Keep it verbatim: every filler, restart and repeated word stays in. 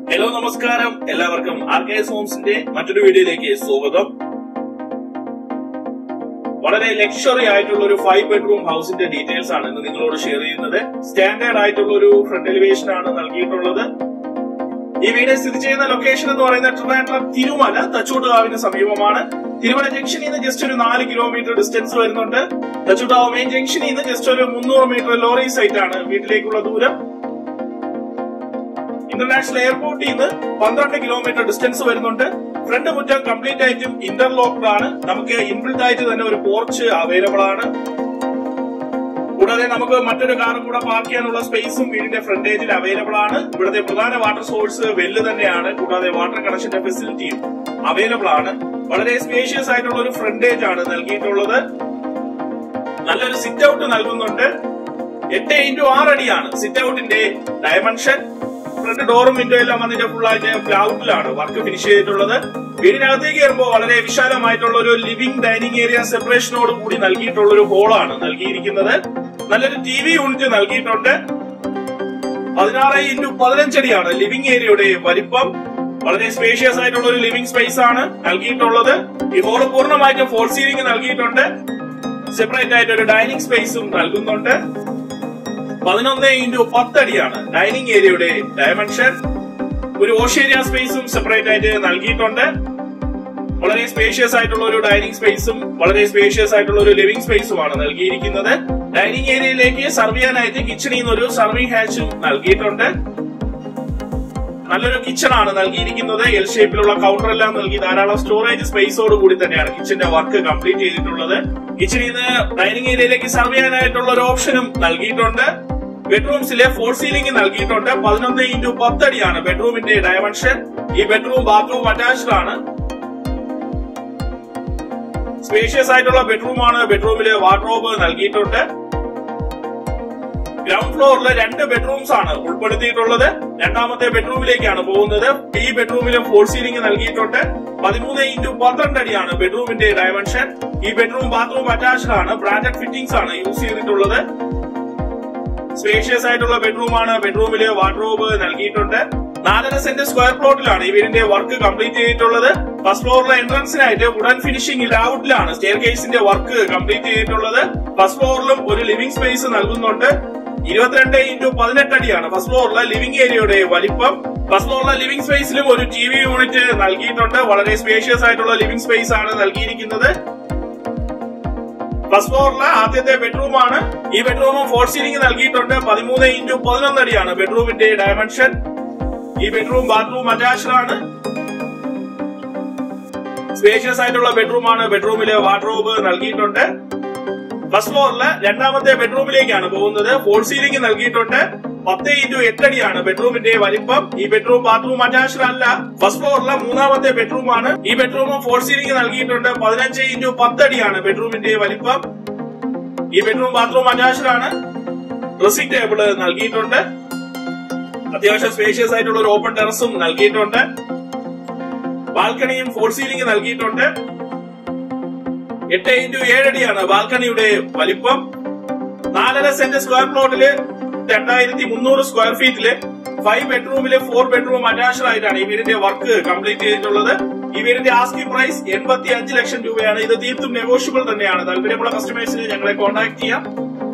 Hello നമസ്കാരം, എല്ലാവർക്കും R K S ഹോംസിന്റെ മറ്റൊരു വീഡിയോയിലേക്ക് സ്വാഗതം. വളരെ ലക്ഷറി ആയിട്ടുള്ള ഒരു ഫൈവ് ബെഡ്റൂം ഹൗസിന്റെ ഡീറ്റെയിൽസ് ആണ് ഇന്ന് നിങ്ങളോട് ഷെയർ ചെയ്യുന്നത്. സ്റ്റാൻഡേർഡ് ആയിട്ടുള്ള ഒരു ഫ്രണ്ട് എലിവേഷൻ ആണ് നൽകിയിട്ടുള്ളത്. ഈ വീട് സ്ഥിതി ചെയ്യുന്ന ലൊക്കേഷൻ എന്ന് പറയുന്നത് ട്രിവാൻഡ്രം തിരുമല തച്ചോട്ടുകാവിന് സമീപമാണ്. തിരുമല ജംഗ്ഷനിൽ നിന്ന് ജസ്റ്റ് ഒരു നാല് കിലോമീറ്റർ ഡിസ്റ്റൻസ് വരുന്നുണ്ട്. തച്ചോട്ടുകാവ് മെയിൻ ജംഗ്ഷനിൽ നിന്ന് ജസ്റ്റ് ഒരു മുന്നൂറ് മീറ്റർ ലോറി സൈറ്റ് ആണ് വീട്ടിലേക്കുള്ള ദൂരം. ഇന്റർനാഷണൽ എയർപോർട്ടിൽ നിന്ന് പന്ത്രണ്ട് കിലോമീറ്റർ ഡിസ്റ്റൻസ് വരുന്നുണ്ട്. ഫ്രണ്ട് മുറ്റം കംപ്ലീറ്റ് ആയിട്ടും ഇന്റർലോക്ഡ് ആണ്. നമുക്ക് ഇൻബിൽറ്റ് ആയിട്ട് തന്നെ ഒരു പോർച്ച് അവൈലബിൾ ആണ്. കൂടാതെ നമുക്ക് മറ്റൊരു കാറും കൂടെ പാർക്ക് ചെയ്യാനുള്ള സ്പേസും വീടിന്റെ ഫ്രണ്ടേജിൽ അവൈലബിൾ ആണ്. ഇവിടുത്തെ പ്രധാന വാട്ടർ സോഴ്സ് വെല്ല് തന്നെയാണ്. കൂടാതെ വാട്ടർ കണക്ഷന്റെ ഫെസിലിറ്റിയും അവൈലബിൾ ആണ്. വളരെ സ്പേഷ്യസ് ആയിട്ടുള്ള ഒരു ഫ്രണ്ടേജ് ആണ് നൽകിയിട്ടുള്ളത്. നല്ലൊരു സിറ്റ് ഔട്ട് നൽകുന്നുണ്ട്. എട്ട് ഇൻറ്റു ആറ് അടിയാണ് സിറ്റ് ഔട്ടിന്റെ ഡയമെൻഷൻ. ഫ്രണ്ട് ഡോറും വിൻഡോ എല്ലാം അതിന്റെ ഫുൾ ആയിട്ട് ഗ്ലൗഡിലാണ് വർക്ക് ഫിനിഷ് ചെയ്തിട്ടുള്ളത്. വീടിനകത്തേക്ക് കയറുമ്പോൾ വളരെ വിശാലമായിട്ടുള്ള ഒരു ലിവിംഗ് ഡൈനിങ് ഏരിയ സെപ്പറേഷനോട് കൂടി നൽകിയിട്ടുള്ള ഒരു ഹോളാണ് നൽകിയിരിക്കുന്നത്. നല്ലൊരു ടി വി യൂണിറ്റ് നൽകിയിട്ടുണ്ട്. പതിനാറ് ഇൻറ്റു പതിനഞ്ചടിയാണ് ലിവിംഗ് ഏരിയയുടെ വലിപ്പം. വളരെ സ്പേഷ്യസ് ആയിട്ടുള്ള ഒരു ലിവിംഗ് സ്പേസ് ആണ് നൽകിയിട്ടുള്ളത്. ഈ ഹോള് പൂർണ്ണമായിട്ടും ഫോൾ സീലിംഗ് നൽകിയിട്ടുണ്ട്. സെപ്പറേറ്റ് ആയിട്ട് ഒരു ഡൈനിങ് സ്പേസും നൽകുന്നുണ്ട്. പതിനൊന്ന് ഇൻറ്റു പത്തടിയാണ് ഡൈനിങ് ഏരിയയുടെ ഡയമെൻഷൻ. ഒരു വാഷ് ഏരിയ സ്പേസും സെപ്പറേറ്റ് ആയിട്ട് നൽകിയിട്ടുണ്ട്. വളരെ സ്പേഷ്യസ് ആയിട്ടുള്ള ഒരു ഡൈനിങ് സ്പേസും വളരെ സ്പേഷ്യസ് ആയിട്ടുള്ള ഒരു ലിവിംഗ് സ്പേസുമാണ് നൽകിയിരിക്കുന്നത്. ഡൈനിങ് ഏരിയയിലേക്ക് സർവ് ചെയ്യാനായിട്ട് കിച്ചണിൽ നിന്ന് ഒരു സർവിംഗ് ഹാച്ചും നൽകിയിട്ടുണ്ട്. നല്ലൊരു കിച്ചൺ ആണ് നൽകിയിരിക്കുന്നത്. എൽ ഷേപ്പിലുള്ള കൗണ്ടർ എല്ലാം നൽകി ധാരാളം സ്റ്റോറേജ് സ്പേസോട് കൂടി തന്നെയാണ് കിച്ചന്റെ വർക്ക് കംപ്ലീറ്റ് ചെയ്തിട്ടുള്ളത്. കിച്ചണിൽ നിന്ന് ഡൈനിങ് ഏരിയയിലേക്ക് സർവ് ചെയ്യാനായിട്ടുള്ള ഒരു ഓപ്ഷനും നൽകിയിട്ടുണ്ട്. ബെഡ്റൂംസിലെ ഫോൾ സീലിംഗ് നൽകിയിട്ടുണ്ട്. പതിനൊന്ന് ഇൻറ്റു പത്തടിയാണ് ബെഡ്റൂമിന്റെ ഡയമെൻഷൻ. ഈ ബെഡ്റൂം ബാത്റൂം അറ്റാച്ച്ഡ് ആണ്. സ്പേഷ്യസ് ആയിട്ടുള്ള ബെഡ്റൂമാണ്. ബെഡ്റൂമില് വാർഡ്രോബ് നൽകിയിട്ടുണ്ട്. ഗ്രൗണ്ട് ഫ്ലോറിൽ രണ്ട് ബെഡ്റൂംസ് ആണ് ഉൾപ്പെടുത്തിയിട്ടുള്ളത്. രണ്ടാമത്തെ ബെഡ്റൂമിലേക്കാണ് പോകുന്നത്. ഈ ബെഡ്റൂമിലും ഫോൾ സീലിംഗ് നൽകിയിട്ടുണ്ട്. പതിമൂന്ന് ഇൻറ്റു പന്ത്രണ്ട് അടിയാണ് ബെഡ്റൂമിന്റെ ഡയമെൻഷൻ. ഈ ബെഡ്റൂം ബാത്റൂം അറ്റാച്ച്ഡ് ആണ്. ബ്രാൻഡഡ് ഫിറ്റിംഗ്സ് ആണ് യൂസ് ചെയ്തിട്ടുള്ളത്. സ്പേഷ്യസ് ആയിട്ടുള്ള ബെഡ്റൂമാണ്. ബെഡ്റൂമില് വാർഡ്രോബ് നൽകിയിട്ടുണ്ട്. നാലര സെന്റ് സ്ക്വയർ പ്ലോട്ടിലാണ് ഈ വീടിന്റെ വർക്ക് കംപ്ലീറ്റ് ചെയ്തിട്ടുള്ളത്. ഫസ്റ്റ് ഫ്ലോറിലെ എൻട്രൻസിനായിട്ട് വുഡൻ ഫിനിഷിംഗ് ഔട്ടിലാണ് സ്റ്റെയർ കേസിന്റെ വർക്ക് കംപ്ലീറ്റ് ചെയ്തിട്ടുള്ളത്. ഫസ്റ്റ് ഫ്ലോറിലും ഒരു ലിവിംഗ് സ്പേസ് നൽകുന്നുണ്ട്. ഇരുപത്തിരണ്ട് ഇൻറ്റു പതിനെട്ട് അടിയാണ് ഫസ്റ്റ് ഫ്ലോറിലെ ലിവിംഗ് ഏരിയയുടെ വലിപ്പം. ഫസ്റ്റ് ഫ്ലോറിലെ ലിവിംഗ് സ്പേസിലും ഒരു ടി വി യൂണിറ്റ് നൽകിയിട്ടുണ്ട്. വളരെ സ്പേഷ്യസ് ആയിട്ടുള്ള ലിവിംഗ് സ്പേസ് ആണ് നൽകിയിരിക്കുന്നത്. ഫസ്റ്റ് ഫ്ലോറിലെ ആദ്യത്തെ ബെഡ്റൂം ആണ്. ഈ ബെഡ്റൂമും ഫോൾ സീലിംഗ് നൽകിയിട്ടുണ്ട്. പതിമൂന്ന് ഇൻറ്റു പതിനൊന്ന് അടിയാണ് ബെഡ്റൂമിന്റെ ഡയമെൻഷൻ. ഈ ബെഡ്റൂം ബാത്റൂം അറ്റാച്ച്ഡ് ആണ്. സ്പേഷ്യസ് ആയിട്ടുള്ള ബെഡ്റൂമാണ്. ബെഡ്റൂമില് വാർഡ്രോബ് നൽകിയിട്ടുണ്ട്. ഫസ്റ്റ് ഫ്ലോറിലെ രണ്ടാമത്തെ ബെഡ്റൂമിലേക്കാണ് പോകുന്നത്. ഫോൾ സീലിംഗ് നൽകിയിട്ടുണ്ട്. പത്ത് ഇൻറ്റു എട്ടടിയാണ് ബെഡ്റൂമിന്റെ വലിപ്പം. ഈ ബെഡ്റൂം ബാത്റൂം അറ്റാച്ച്ഡ് അല്ല. ഫസ്റ്റ് ഫ്ലോറിലെ മൂന്നാമത്തെ ബെഡ്റൂമാണ്. ഈ ബെഡ്റൂമും ഫോൾ സീലിംഗ് നൽകിയിട്ടുണ്ട്. പതിനഞ്ച് ഇൻറ്റു പത്തടിയാണ് ബെഡ്റൂമിന്റെ വലിപ്പം. ഈ ബെഡ്റൂം ബാത്റൂം അറ്റാച്ച്ഡ് ആണ്. ഡ്രസ്സിംഗ് ടേബിള് നൽകിയിട്ടുണ്ട്. അത്യാവശ്യം സ്പേഷ്യസ് ആയിട്ടുള്ള ഒരു ഓപ്പൺ ടെറസും നൽകിയിട്ടുണ്ട്. ബാൽക്കണിയും ഫോൾ സീലിംഗ് നൽകിയിട്ടുണ്ട്. എട്ട് ഇൻറ്റു ഏഴടിയാണ് ബാൽക്കണിയുടെ വലിപ്പം. നാലര സെന്റ് സ്ക്വയർ പ്ലോട്ടില് രണ്ടായിരത്തി മുന്നൂറ് സ്ക്വയർ ഫീറ്റില് ഫൈവ് ബെഡ്റൂമില് ഫോർ ബെഡ്റൂം അറ്റാച്ച്ഡ് ആയിട്ടാണ് ഈ വീടിന്റെ വർക്ക് കംപ്ലീറ്റ് ചെയ്തിട്ടുള്ളത്. ഈ വീടിന്റെ ആസ്കിംഗ് പ്രൈസ് എൺപത്തി അഞ്ച് ലക്ഷം രൂപയാണ്. ഇത് തീർത്തും നെഗോഷ്യബിൾ തന്നെയാണ്. താല്പര്യമുള്ള കസ്റ്റമേഴ്സിന് ഞങ്ങളെ കോൺടാക്ട് ചെയ്യാം.